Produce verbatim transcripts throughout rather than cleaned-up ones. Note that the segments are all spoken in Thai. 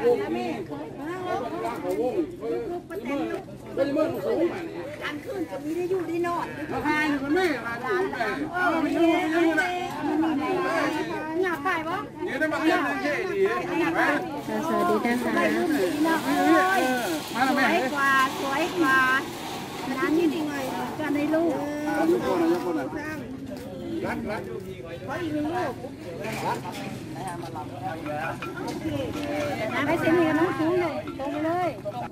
วงนี่เขาวงก็จะมึงสูงการขึ้นจะมีได้อยู่ได้นอนทานคนแม่ทานแม่เออไม่รู้ไม่รู้นะหนักไปปะเนี่ยได้มาเรียนเรื่องแค่ดีสวัสดีนะคะสวยกว่าสวยกว่าร้านนี้ดีไงกันในลูกรักรักขออีกหนึ่งลูกไปเซ็นกับน้องชูเลยตรงไปเลย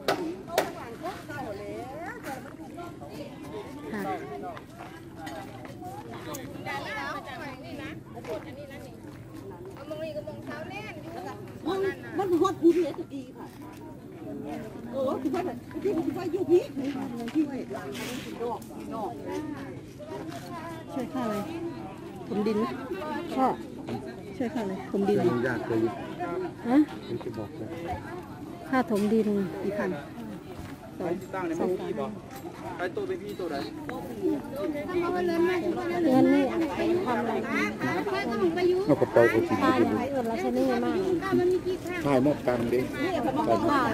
มันฮอตพี่เลยดีค่ะเออคือว่าที่ผมว่าอยู่พี่พี่ว่าหลังมันดอกดอกช่วยข้าเลยผมดินก็ช่วยข้าเลยผมดินยากเลยฮะจะบอกเลยค่าถมดินกี่พันสองตั้งในมือพี่บอกไปตัวเป็นพี่ตัวไหนเงินนี่ทำอะไรเอากระเป๋ากูทิ้งค่าอย่างไรเออเราใช้นี่มากถ่ายหมดกันดิค่าอะไร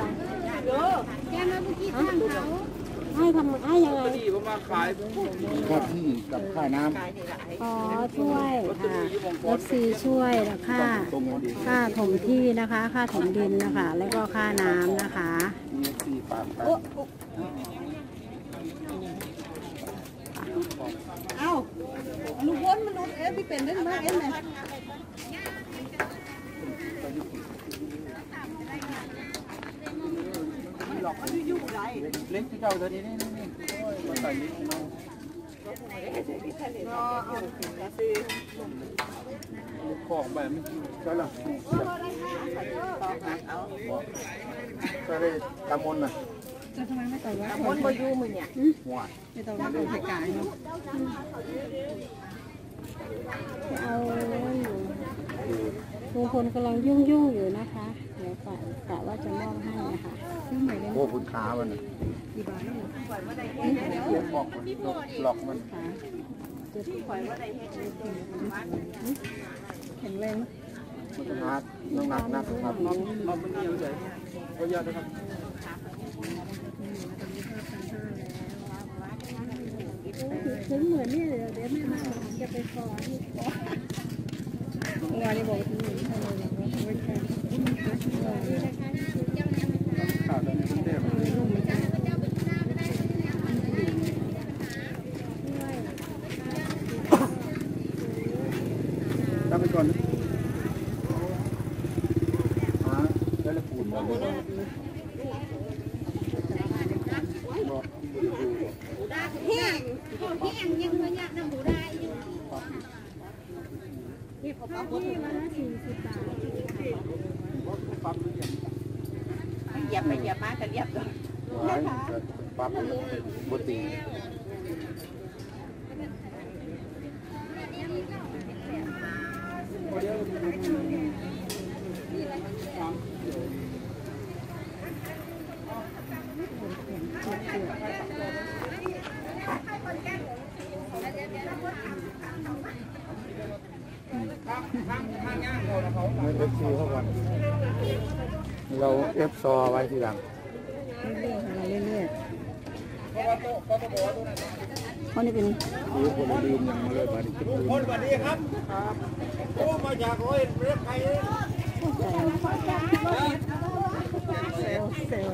ให้ทำให้ยังไงดีผมมาขายค่าที่กับค่าน้ำอ๋อช่วยค่ะรถซีช่วยแล้วค่าค่าถมที่นะคะค่าถมดินนะคะแล้วก็ค่าน้ำนะคะเอ้าลูกวนมันรถเอฟพี่เป็นได้ไหมเอ็นไหมเล็กที่เจ้าตัวนี้นี่นี่มาใส่นิดนึงของแบบไม่กินใช่หรอก็เลยตามนน่ะจะทำไมไม่ต่อว่าตามนบยูมือเนี่ยไม่ต่อว่าเป็นไข่ไก่เนาะเอาลุงพลกำลังยุ่งยุ่งอยู่นะคะเดี๋ยวกะกะว่าจะมอบให้นะคะซื้อใหม่เลยโอ้คุณขามันกี่บาทเนี่ยเดี๋ยวบอกหลอกมันแข็งแรงมันหนักน้องหนักหนักครับน้องน้องมันเยอะเลยก็เยอะนะครับถึงเหมือนนี่เดี๋ยวเดี๋ยวแม่มาจะไปขอที่ขอวันนี้บอกที่นี่ทำไมเนี่ยไม่ใช่ข่าวตอนนี้เต็มทำไปก่อนฮะได้ละปูนมาเลยแห้งแห้งยังไม่ยากน้ำหมูได้อยู่ที่ผมเอาที่มาละสี่สิบบาทเหยียบไปเหยียบมากันเหยียบก่อนปั๊บบุตรีไม่เอฟซีเข้าก่อนเราเอฟซอไว้ทีหลังเรื่อยๆเราเรื่อยๆเขานี่เป็นรู้คนลืมยังมาเลยบ้านนี้คนสวัสดีครับโอ้มาจากร้อยเรียกใครเซลเซล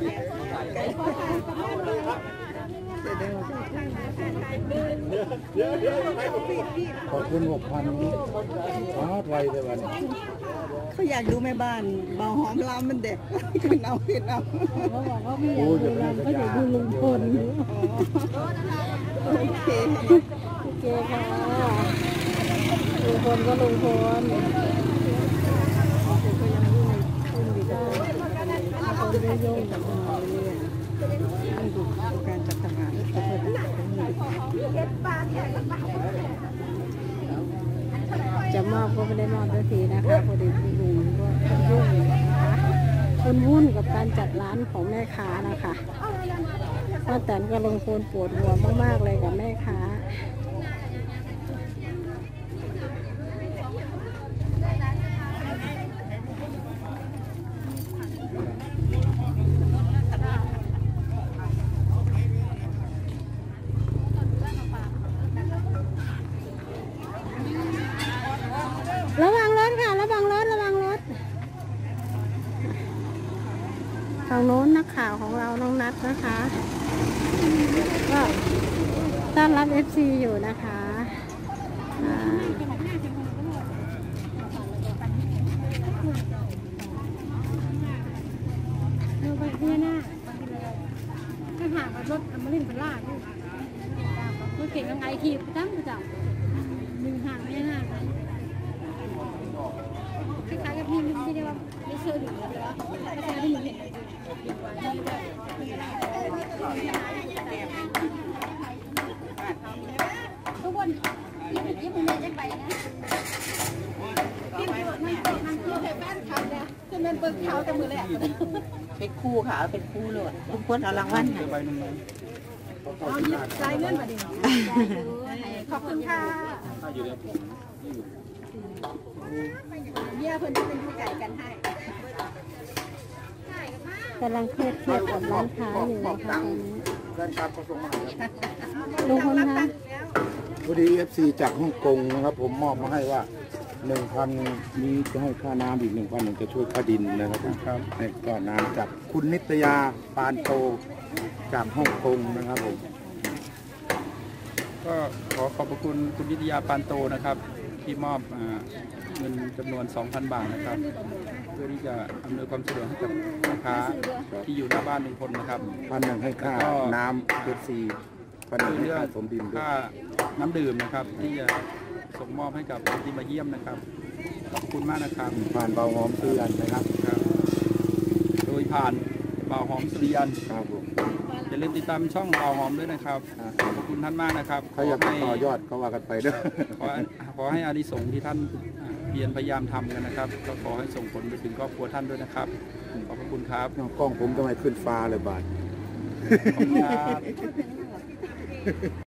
ขอบคุณหกพันฟาดไวเลยวันนี้เขาอยากดูแม่บ้านเบาหอมลำมันเด็กขึ้นเอาขึ้นเอาเขาบอกว่าไม่อยากดูลำก็อยากดูลุงพลโอเคโอเคค่ะลุงพลก็ลุงพลก็ยังยุ่งยุ่งอยู่ได้เขาไม่ได้ยุ่งกับเราเลยต้องดูการจัดทำงานเขาเปิดเป็นจะมอบก็ไม่ได้มอบทันทีนะคะพอดีคุณลุงก็ยุ่งนะคะคนวุ่นกับการจัดร้านของแม่ค้านะคะป้าแตนก็ลงโคนปวดหัวมากๆเลยกับแม่ค้าฝั่งโน้นนักข่าวของเราน้องนัทนะคะก็ต้อนรับ เอฟ ซี อยู่นะคะอ่าเราไปเนี่ยหน้าถ้าหากรถเอามาเล่นเป็นล่าด้วยรถเก่งยังไงขี่ประจำประจำหนึ่งห่างไม่ห่างนะคล้ายๆกับพี่ไม่ได้ว่าไม่เชื่อหรืออะไรวะไม่ใช่ที่หนูเห็นทุกคนยี่สิบยี่สิบเมตรจะไปนะที่มันมันเที่ยวแถวบ้านเขาเนี่ยคือมันเปิดเขาแต่มือเลยเป็นคู่ค่ะเป็นคู่เลยทุกคนเอารางวัลค่ะเอาหยิบรายเงินมาดิขอบคุณค่ะเนี่ยเพิ่นจะเป็นผู้ไก่กันให้กำลังเครียดเครียดกับร้านค้าอยู่นะคะตอนนี้ลุงพลคะพอดีเอฟซีจากฮ่องกงนะครับผมมอบมาให้ว่าหนึ่งพันนี้จะให้ค่าน้ำอีกหนึ่งพันหนึ่งจะช่วยค่าดินนะครับครับในก้อนน้ำจากคุณนิตยาปานโตจากฮ่องกงนะครับผมก็ขอขอบพระคุณคุณวิทยาปานโตนะครับที่มอบอ่าเงินจำนวน สองพัน บาทนะครับ เพื่อที่จะอำนวยความสะดวกให้กับลูกค้าที่อยู่หน้าบ้านลุงพลนะครับพันหนึ่งให้ค่าแล้วก็น้ำเอฟซีพันหนึ่งให้เรื่องค่าสมดินด้วยค่าน้ำดื่มนะครับ ที่จะส่งมอบให้กับคนที่มาเยี่ยมนะครับ ขอบคุณมากนะครับผ่านเบาหอมซื้ออันนะครับครับ โดยผ่านบ่าวหอมสุริยันครับผมอย่าลืมติดตามช่องบ่าวหอมด้วยนะครับ ขอบคุณท่านมากนะครับเขาอยากให้ต่อยอดก็ว่ากันไปเด้อขอขอให้อานิสงส์ที่ท่านเพียรพยายามทำกันนะครับ ก็ขอให้ส่งผลไปถึงครอบครัวท่านด้วยนะครับ ขอบพระคุณครับกล้องผมทำไมขึ้นฟ้าเลยบาทขอบคุณครับ